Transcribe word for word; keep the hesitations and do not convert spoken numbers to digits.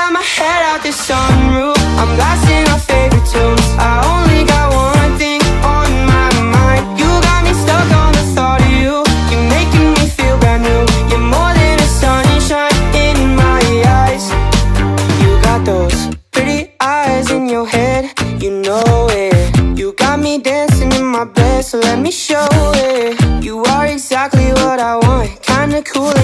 got my head out the sunroof, I'm blasting our favorite tunes. I only got one thing on my mind. You got me stuck on the thought of you. You're making me feel brand new. You're more than a sunshine in my eyes. You got those pretty eyes in your head, you know it. You got me dancing in my bed, so let me show it. You are exactly what I want, kinda cool